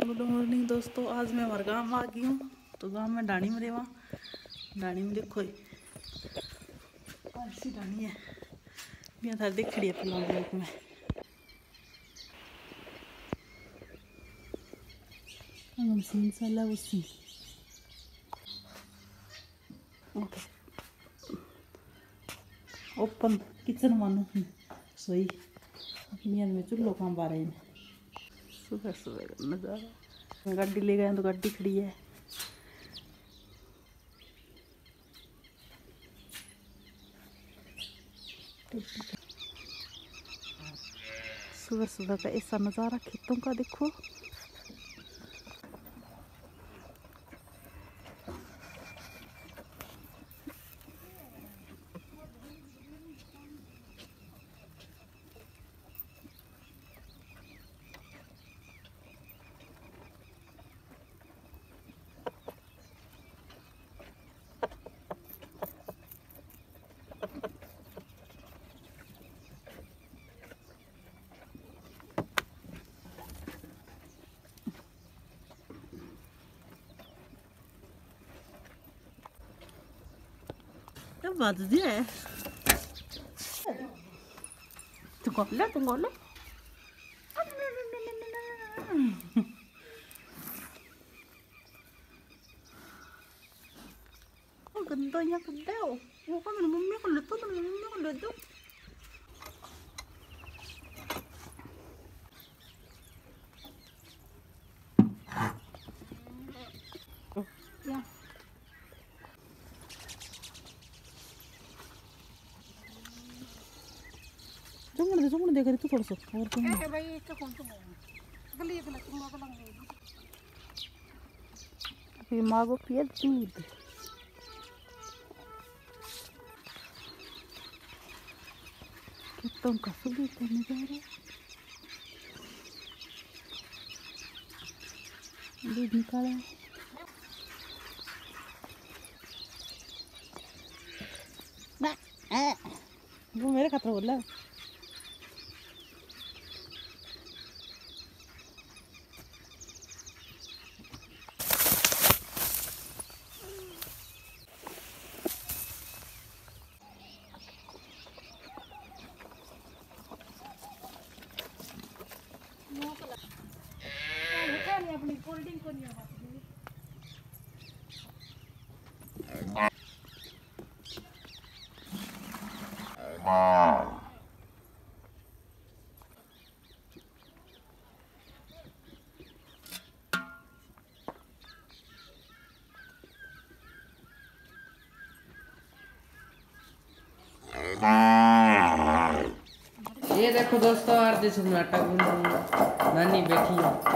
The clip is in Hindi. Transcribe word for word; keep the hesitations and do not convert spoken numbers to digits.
गुड मॉर्निंग दोस्तों। आज मैं हमारे गाँव में आ गई हूँ। तो गांव में डाणी में रेवा डाणी में देखो ऐसी डाणी है यहाँ थार देख खड़ी है पहला ब्लॉक में। मशीन चला उसी ओपन किचन मानो सोई मियाँ में चूल्हो काम पा रहे हैं। सुबह सुबह का नज़ारा। गाड़ी ले गए तो गाड़ी खड़ी है। सुबह सुबह का ऐसा नज़ारा खेतों का देखो। बात दिया है तू कौन तू कौन गंदा यहाँ गंदा हो वो का मेरी मम्मी को लेता तो मेरी मम्मी को ले दो। जुमड़ दे जुमड़ दे कर तू थोड़ा सा और तुम है भाई इसका कौन सा गली गली तुम मां को लग फिर मां को पिया दूध कितना का सुबह का नजारा। दूध निकाला वो मेरे खातर बोला अपनी कोल्ड ड्रिंक को नहीं ये देखो दोस्तों आरती सुनाटा नानी बैठी है।